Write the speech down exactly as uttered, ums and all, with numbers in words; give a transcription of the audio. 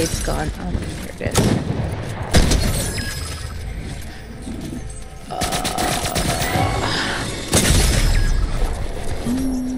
tape's gone. Oh, here it is. Uh, mm.